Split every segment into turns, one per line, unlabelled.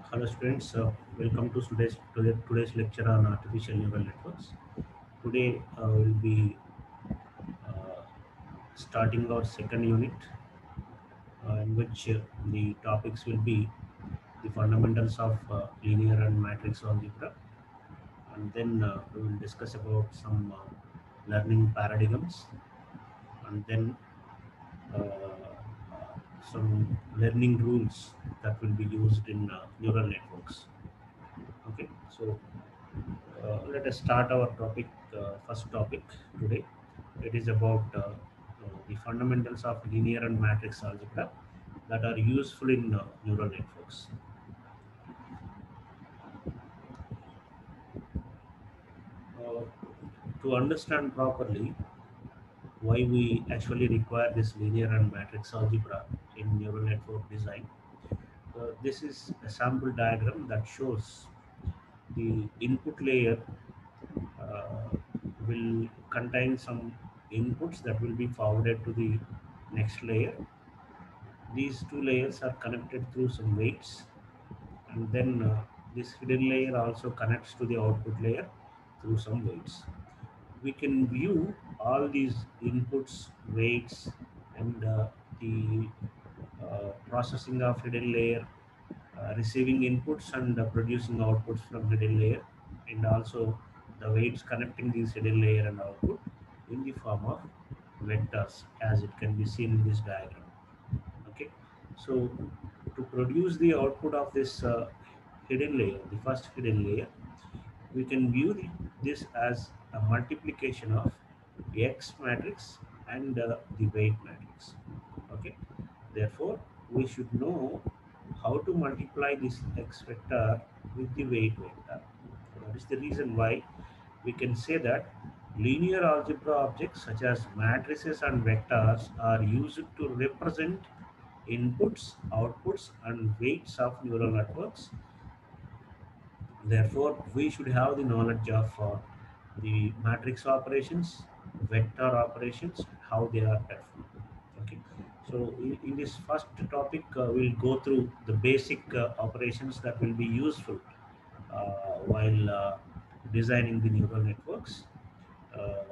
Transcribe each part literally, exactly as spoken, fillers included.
Hello students, uh, welcome to today's, today, today's lecture on artificial neural networks. Today uh, we'll be uh, starting our second unit uh, in which uh, the topics will be the fundamentals of uh, linear and matrix algebra, and then uh, we will discuss about some uh, learning paradigms, and then uh, some learning rules that will be used in uh, neural networks. Okay, so Uh, let us start our topic, uh, first topic today. It is about uh, uh, the fundamentals of linear and matrix algebra that are useful in uh, neural networks. Uh, to understand properly why we actually require this linear and matrix algebra in neural network design, uh, this is a sample diagram that shows the input layer uh, will contain some inputs that will be forwarded to the next layer. These two layers are connected through some weights, and then uh, this hidden layer also connects to the output layer through some weights. We can view all these inputs, weights, and uh, the uh, processing of hidden layer, uh, receiving inputs and uh, producing outputs from hidden layer, and also the weights connecting these hidden layer and output in the form of vectors, as it can be seen in this diagram. Okay, so to produce the output of this uh, hidden layer, the first hidden layer, we can view the, this as a multiplication of X matrix and uh, the weight matrix. Okay, therefore we should know how to multiply this X vector with the weight vector. That is the reason why we can say that linear algebra objects such as matrices and vectors are used to represent inputs, outputs, and weights of neural networks. Therefore, we should have the knowledge of uh, the matrix operations, vector operations, how they are performed. Okay. So, in, in this first topic, uh, we'll go through the basic uh, operations that will be useful uh, while uh, designing the neural networks uh,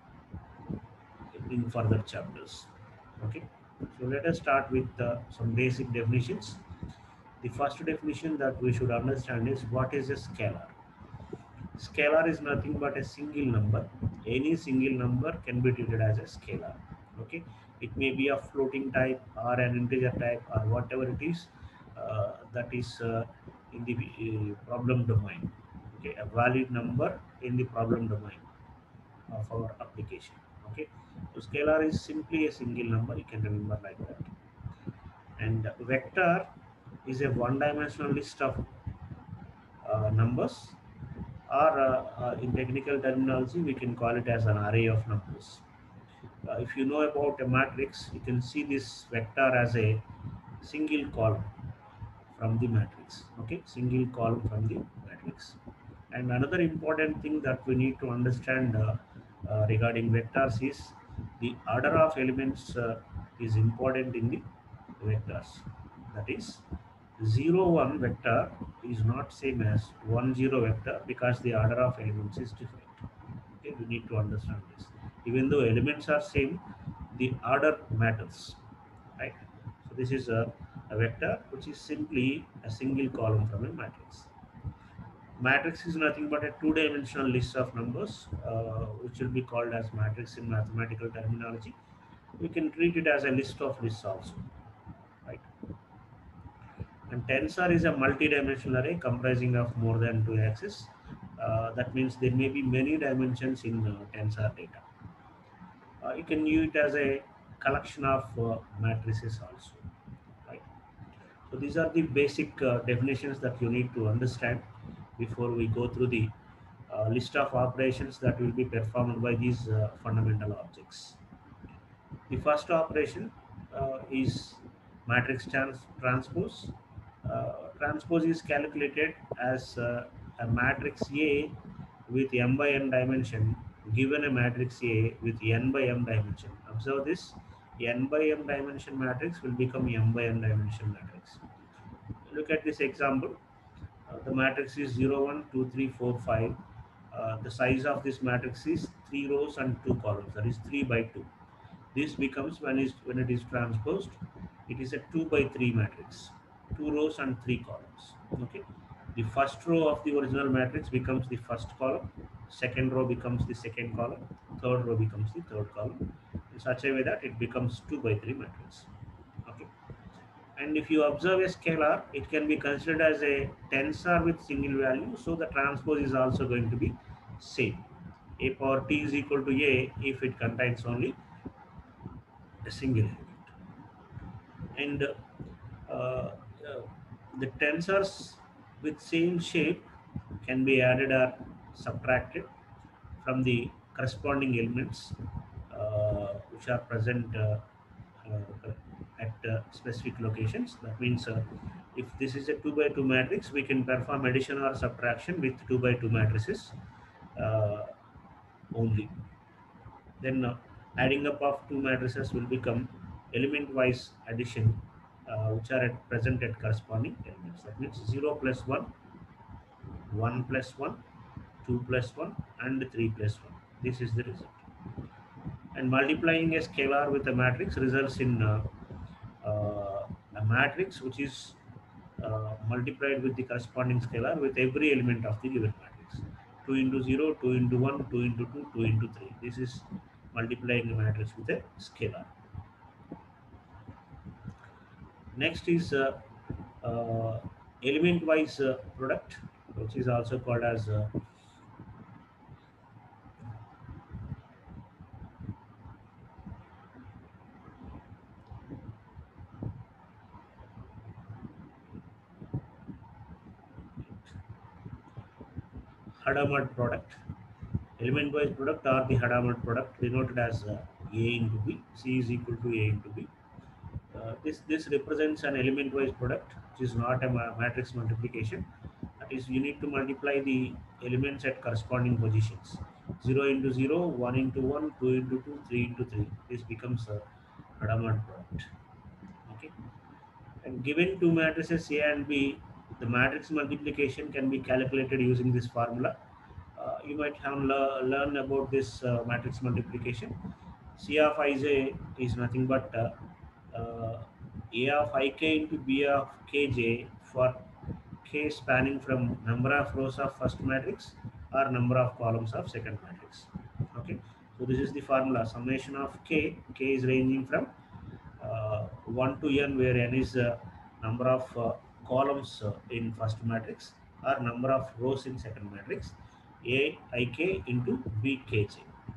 in further chapters. Okay. So, let us start with uh, some basic definitions. The first definition that we should understand is what is a scalar. Scalar is nothing but a single number. Any single number can be treated as a scalar. Okay, it may be a floating type or an integer type or whatever it is. Uh, that is uh, in the uh, problem domain. Okay, a valid number in the problem domain of our application. Okay, so scalar is simply a single number. You can remember like that. And vector is a one-dimensional list of uh, numbers, or uh, uh, in technical terminology we can call it as an array of numbers. Uh, if you know about a matrix, you can see this vector as a single column from the matrix. Okay, single column from the matrix. And another important thing that we need to understand uh, uh, regarding vectors is the order of elements uh, is important in the vectors. That is, zero one vector is not same as one zero vector because the order of elements is different. Okay, we need to understand this. Even though elements are same, the order matters, right? So this is a, a vector which is simply a single column from a matrix. Matrix is nothing but a two-dimensional list of numbers, uh, which will be called as matrix in mathematical terminology. We can treat it as a list of lists also, right? And tensor is a multi-dimensional array comprising of more than two axes. Uh, that means there may be many dimensions in uh, tensor data. Uh, you can use it as a collection of uh, matrices also, right? So these are the basic uh, definitions that you need to understand before we go through the uh, list of operations that will be performed by these uh, fundamental objects. The first operation uh, is matrix trans- transpose. Uh, transpose is calculated as uh, a matrix A with m by n dimension given a matrix A with n by m dimension. Observe this, n by m dimension matrix will become m by n dimension matrix. Look at this example. Uh, the matrix is zero, one, two, three, four, five. Uh, the size of this matrix is three rows and two columns, that is three by two. This becomes, when, is, when it is transposed, it is a two by three matrix, two rows and three columns. Okay, the first row of the original matrix becomes the first column, second row becomes the second column, third row becomes the third column, in such a way that it becomes two by three matrix. Okay, and if you observe a scalar, it can be considered as a tensor with single value, so the transpose is also going to be same. A power t is equal to a if it contains only a single element. And uh, uh, the tensors with same shape can be added or subtracted from the corresponding elements uh, which are present uh, uh, at uh, specific locations. That means uh, if this is a two by two matrix, we can perform addition or subtraction with two by two matrices uh, only. Then uh, adding up of two matrices will become element-wise addition, uh, which are at present at corresponding elements. That means zero plus one, one plus one, two plus one, and three plus one. This is the result. And multiplying a scalar with a matrix results in uh, uh, a matrix which is uh, multiplied with the corresponding scalar with every element of the given matrix. two into zero, two into one, two into two, two into three. This is multiplying a matrix with a scalar. Next is uh, uh, element-wise uh, product, which is also called as uh, Hadamard product. Element-wise product or the Hadamard product denoted as uh, A into B. C is equal to A into B. Uh, this this represents an element-wise product, which is not a ma- matrix multiplication. That is, you need to multiply the elements at corresponding positions. zero into zero, one into one, two into two, three into three. This becomes a Hadamard product. Okay. And given two matrices A and B, the matrix multiplication can be calculated using this formula. Uh, you might have le- learned about this uh, matrix multiplication. C of ij is nothing but uh, uh, A of ik into B of kj for k spanning from number of rows of first matrix or number of columns of second matrix. Okay, so this is the formula, summation of k. K is ranging from uh, one to n, where n is uh, number of uh, columns uh, in first matrix or number of rows in second matrix. A ik into B kj.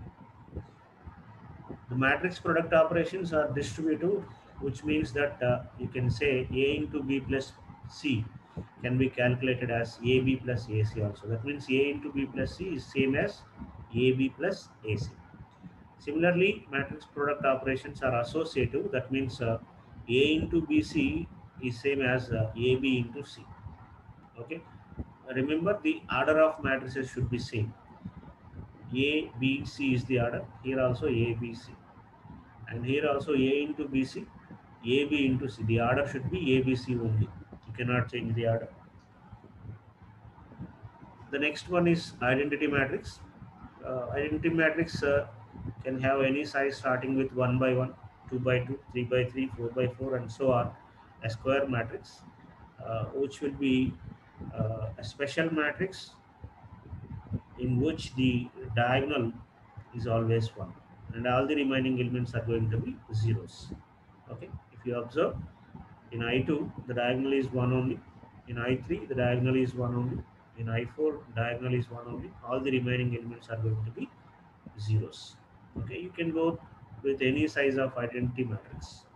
The matrix product operations are distributive, which means that uh, you can say A into B plus C can be calculated as A B plus A C also. That means A into B plus C is same as A B plus A C. Similarly, matrix product operations are associative. That means uh, A into B C is same as uh, A B into C. Okay. Remember, the order of matrices should be same. A, B, C is the order. Here also A, B, C. And here also A into B C, A B into C. The order should be A B C only. You cannot change the order. The next one is identity matrix. Uh, identity matrix uh, can have any size starting with one by one, two by two, three by three, four by four, and so on. A square matrix, uh, which will be uh, a special matrix in which the diagonal is always one, and all the remaining elements are going to be zeros. Okay, if you observe, in I two the diagonal is one only, in I three the diagonal is one only, in I four diagonal is one only, all the remaining elements are going to be zeros. Okay, you can go with any size of identity matrix.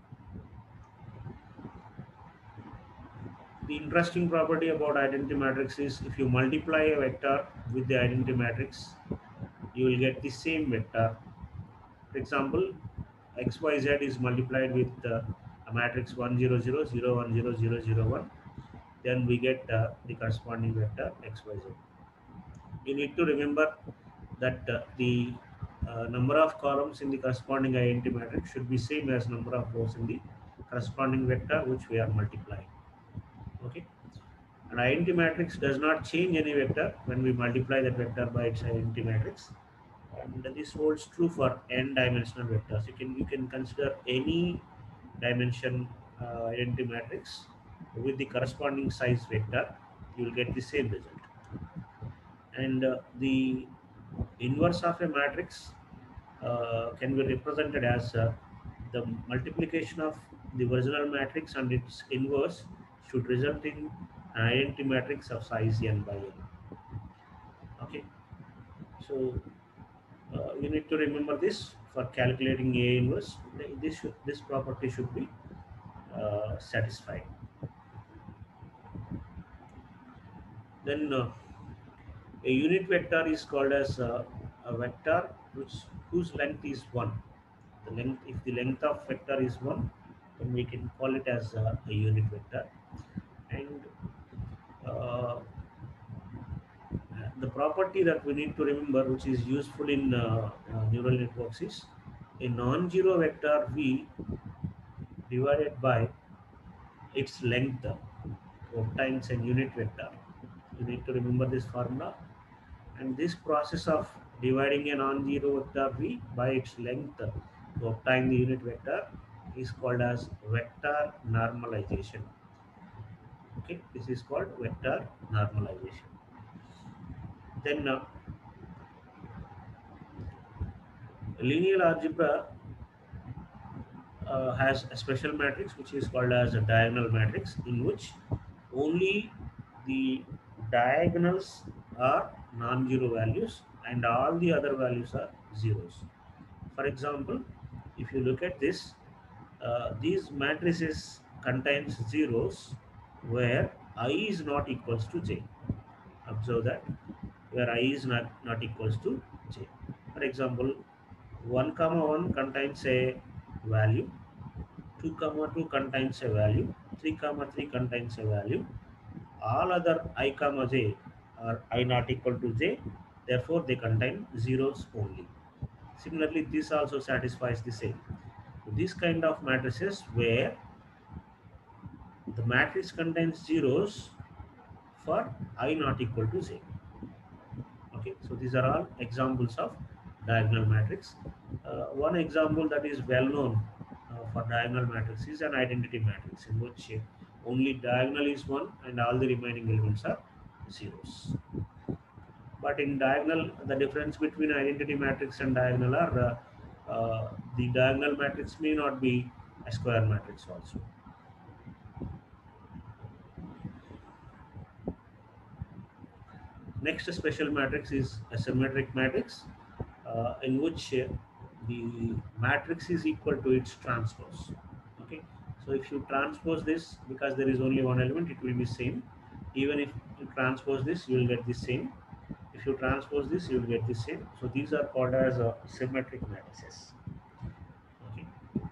The interesting property about identity matrix is, if you multiply a vector with the identity matrix, you will get the same vector. For example, X Y Z is multiplied with uh, a matrix one zero zero zero one zero zero zero one, then we get uh, the corresponding vector X Y Z. You need to remember that uh, the uh, number of columns in the corresponding identity matrix should be same as number of rows in the corresponding vector which we are multiplying. Okay, An identity matrix does not change any vector when we multiply that vector by its identity matrix. And this holds true for n dimensional vectors. You can you can consider any dimension uh, identity matrix with the corresponding size vector, you will get the same result. And uh, the inverse of a matrix uh, can be represented as uh, the multiplication of the original matrix and its inverse should result in an identity matrix of size n by n. Okay, so uh, you need to remember this for calculating A inverse. This should, this property should be uh, satisfied. Then uh, a unit vector is called as uh, a vector which whose length is one. The length, if the length of vector is one, then we can call it as uh, a unit vector. And uh, the property that we need to remember, which is useful in uh, uh, neural networks, is a non-zero vector v divided by its length obtains a unit vector. You need to remember this formula. And this process of dividing a non-zero vector v by its length to obtain the unit vector is called as vector normalization. Okay, this is called vector normalization. Then uh, linear algebra uh, has a special matrix which is called as a diagonal matrix, in which only the diagonals are non-zero values and all the other values are zeros. For example, if you look at this, uh, these matrices contains zeros where I is not equals to j. Observe that, where I is not, not equals to j. For example, one comma one contains a value, two comma two contains a value, three comma three contains a value. All other I comma j are I not equal to j, therefore they contain zeros only. Similarly, this also satisfies the same. This kind of matrices where the matrix contains zeros for I not equal to j. Okay, so these are all examples of diagonal matrix. Uh, one example that is well known uh, for diagonal matrix is an identity matrix, in which uh, only diagonal is one and all the remaining elements are zeros. But in diagonal, the difference between identity matrix and diagonal are uh, uh, the diagonal matrix may not be a square matrix also. Next special matrix is a symmetric matrix, uh, in which uh, the matrix is equal to its transpose. Okay, so if you transpose this, because there is only one element, it will be same. Even if you transpose this, you will get the same. If you transpose this, you will get the same. So these are called as uh, symmetric matrices. Okay,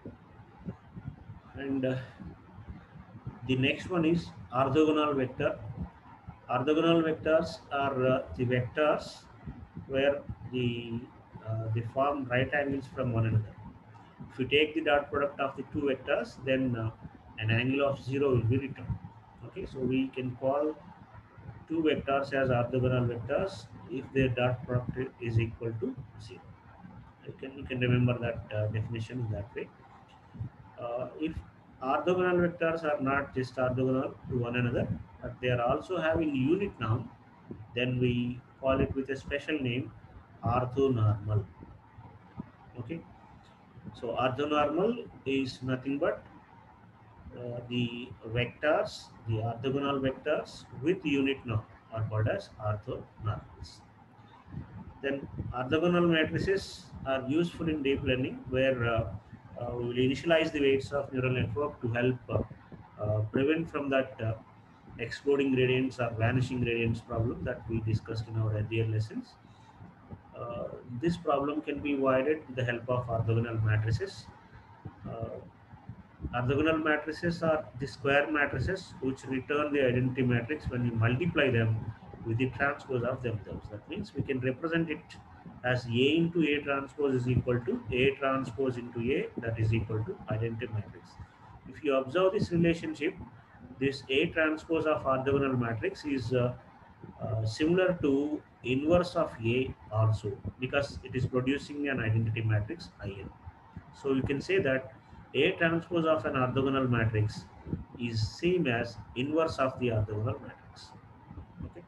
and uh, the next one is orthogonal vector. Orthogonal vectors are uh, the vectors where the uh, they form right angles from one another. If you take the dot product of the two vectors, then uh, an angle of zero will be returned. Okay, so we can call two vectors as orthogonal vectors if their dot product is equal to zero. You can you can remember that uh, definition that way. Uh, if orthogonal vectors are not just orthogonal to one another, but they are also having unit norm, then we call it with a special name, orthonormal. Okay, so orthonormal is nothing but uh, the vectors, the orthogonal vectors with unit norm are called as orthonormals. Then orthogonal matrices are useful in deep learning, where uh, uh, we will initialize the weights of neural network to help uh, uh, prevent from that uh, exploding gradients or vanishing gradients problem that we discussed in our earlier lessons. Uh, this problem can be avoided with the help of orthogonal matrices. Uh, Orthogonal matrices are the square matrices which return the identity matrix when you multiply them with the transpose of themselves. That means we can represent it as A into A transpose is equal to A transpose into A, that is equal to identity matrix. If you observe this relationship, this A transpose of orthogonal matrix is uh, uh, similar to inverse of A also, because it is producing an identity matrix I n. So you can say that A transpose of an orthogonal matrix is same as inverse of the orthogonal matrix. Okay.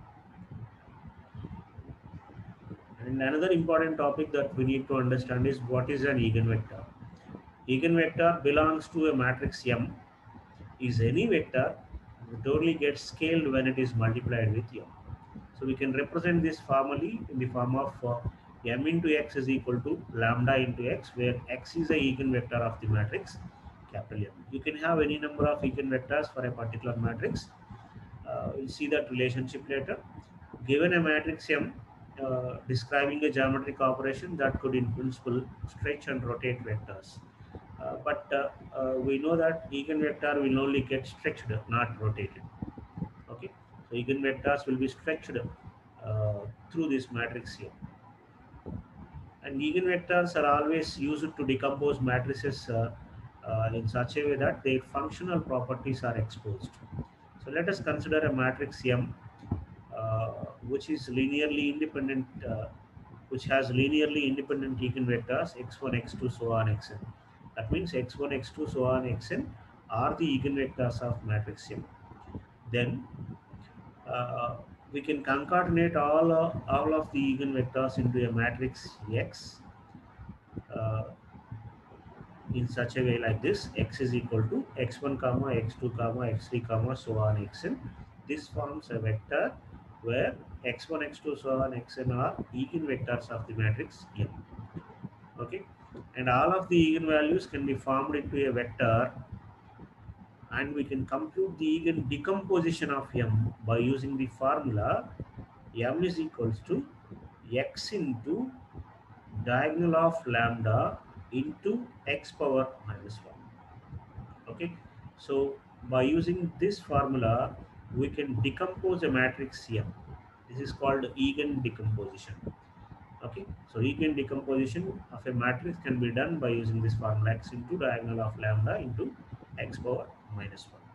And another important topic that we need to understand is what is an eigenvector. Eigenvector belongs to a matrix M, is any vector that only gets scaled when it is multiplied with M. So we can represent this formally in the form of uh, M into X is equal to lambda into X, where X is a eigenvector of the matrix capital M. You can have any number of eigenvectors for a particular matrix. Uh, we'll see that relationship later. Given a matrix M, uh, describing a geometric operation that could in principle stretch and rotate vectors. Uh, but uh, uh, we know that eigenvector will only get stretched, not rotated. Okay, so eigenvectors will be stretched uh, through this matrix here. And eigenvectors are always used to decompose matrices uh, uh, in such a way that their functional properties are exposed. So let us consider a matrix M, uh, which is linearly independent, uh, which has linearly independent eigenvectors x one, x two, so on, xn. That means x one, x two, so on, xn are the eigenvectors of matrix M. Then uh, we can concatenate all uh, all of the eigenvectors into a matrix X uh, in such a way like this: x is equal to x one comma x two comma x three comma so on xn. This forms a vector where x one, x two, so on xn are eigenvectors of the matrix M. Okay, and all of the eigenvalues can be formed into a vector, and we can compute the eigen decomposition of M by using the formula M is equals to x into diagonal of lambda into x power minus one. Okay, so by using this formula, we can decompose a matrix M. This is called eigen decomposition. Okay, so eigen decomposition of a matrix can be done by using this formula: x into diagonal of lambda into x power minus one.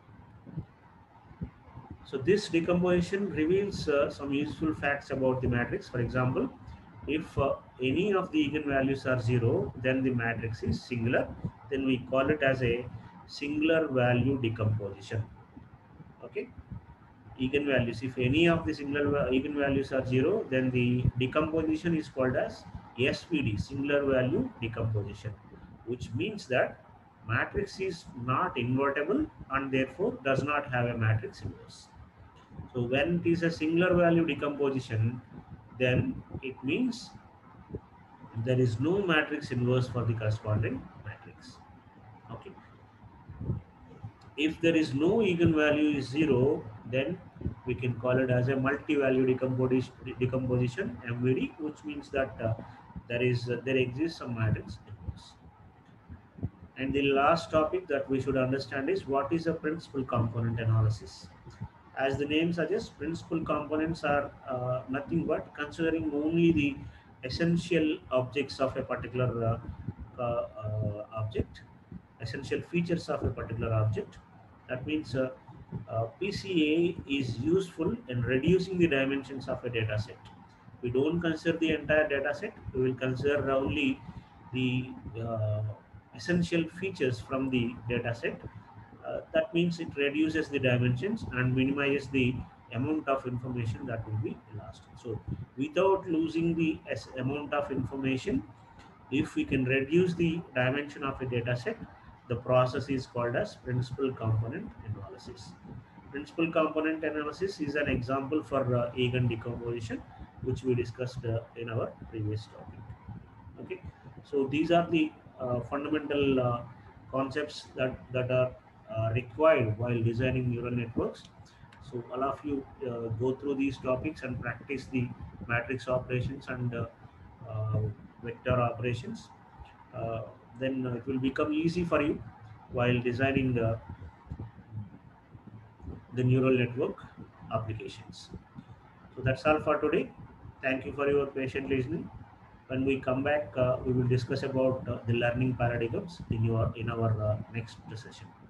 So this decomposition reveals uh, some useful facts about the matrix. For example, if uh, any of the eigenvalues are zero, then the matrix is singular. Then we call it as a singular value decomposition. Okay, eigenvalues. If any of the singular eigenvalues are zero, then the decomposition is called as S V D, singular value decomposition, which means that matrix is not invertible and therefore does not have a matrix inverse. So when it is a singular value decomposition, then it means there is no matrix inverse for the corresponding matrix. Okay. If there is no eigenvalue is zero, then we can call it as a multi-value decomposition, decomposition M V D, which means that uh, there is uh, there exists some matrix inverse. And the last topic that we should understand is what is a principal component analysis. As the name suggests, principal components are uh, nothing but considering only the essential objects of a particular uh, uh, uh, object, essential features of a particular object. That means uh, uh, P C A is useful in reducing the dimensions of a data set. We don't consider the entire data set, we will consider only the uh, essential features from the data set. Uh, that means it reduces the dimensions and minimizes the amount of information that will be lost. So without losing the S amount of information, if we can reduce the dimension of a data set, the process is called as principal component analysis. Principal component analysis is an example for uh, eigen decomposition, which we discussed uh, in our previous topic. Okay, so these are the uh, fundamental uh, concepts that that are uh, required while designing neural networks. So all of you uh, go through these topics and practice the matrix operations and uh, uh, vector operations. Uh, then uh, it will become easy for you while designing the, the neural network applications. So that's all for today. Thank you for your patient listening. When we come back, uh, we will discuss about uh, the learning paradigms in your in our uh, next session.